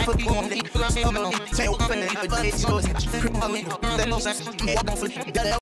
for the only. Say open it, but it's yours. Then no sense.